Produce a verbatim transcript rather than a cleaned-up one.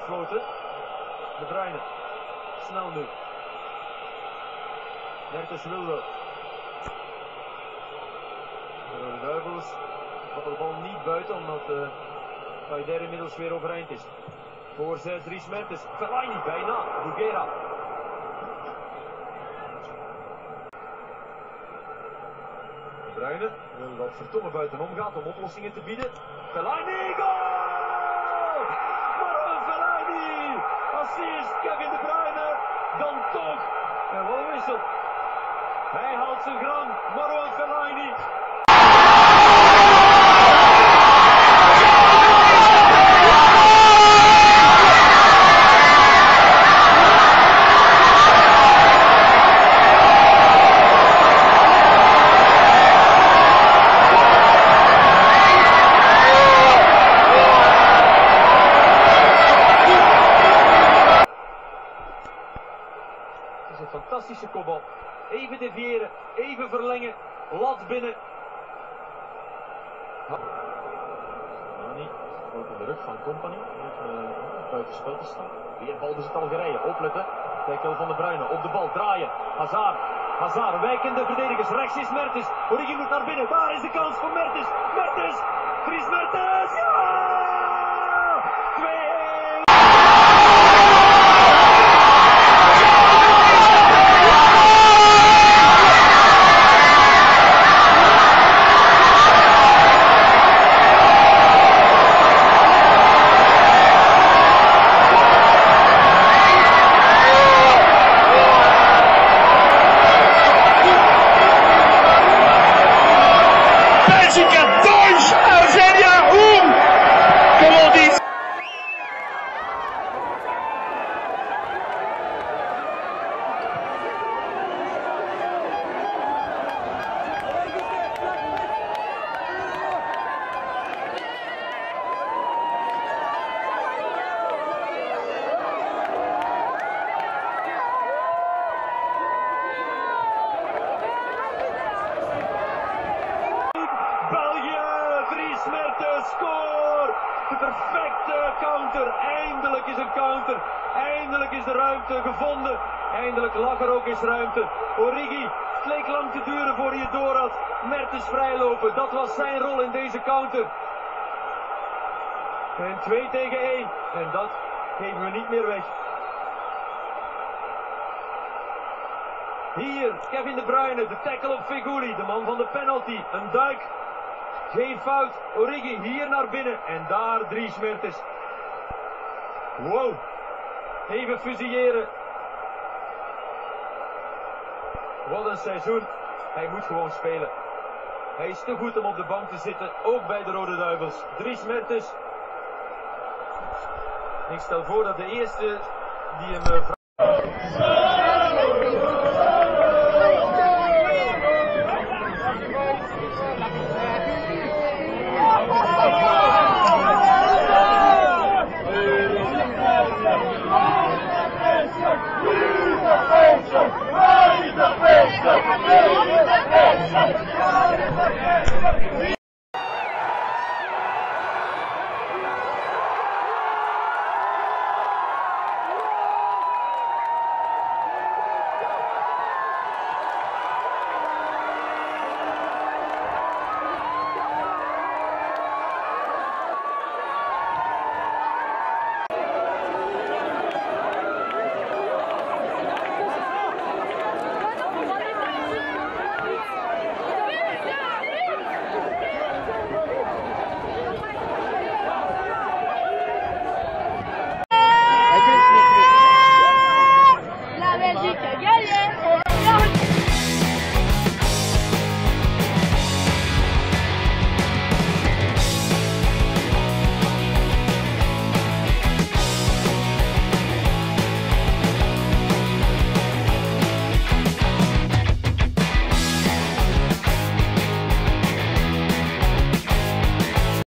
gefloten. De Bruyne. Snel nu. Mertens wil wel. De Duivels had de bal niet buiten omdat uh, Kaider inmiddels weer overeind is. Voorzet Dries Mertens. Fellaini bijna. Bugera. De Bruyne wil dat Vertongen buitenom gaat om oplossingen te bieden. Fellaini, goal! Marouane Fellaini! Assist Kevin De Bruyne, dan toch een walwissel. Hij haalt zijn graan, Marouane Fellaini. Het is een fantastische kopbal. Even deviëren, even verlengen, lat binnen. Nani wordt in de rug van Company. Uh, buiten spel te staan. Weer balbezit Algerije. Opletten. Tackle van De Bruyne. Op de bal draaien. Hazard. Hazard. Wijkende verdedigers. Rechts is Mertens. Origi moet naar binnen. Daar is de kans voor Mertens. Mertens. Dries Mertens. Ja! twee één. Bélgica dois, Argélia um. Como diz. Dries Mertens score! De perfecte counter. Eindelijk is een counter. Eindelijk is de ruimte gevonden. Eindelijk lag er ook eens ruimte. Origi, het leek lang te duren voor hij het door had. Mertens vrijlopen. Dat was zijn rol in deze counter. En twee tegen één. En dat geven we niet meer weg. Hier, Kevin De Bruyne, de tackle op Feghouli, de man van de penalty. Een duik. Geen fout. Origi hier naar binnen. En daar Dries Mertens. Wow. Even fusilleren. Wat een seizoen. Hij moet gewoon spelen. Hij is te goed om op de bank te zitten. Ook bij de Rode Duivels. Dries Mertens. Ik stel voor dat de eerste die hem...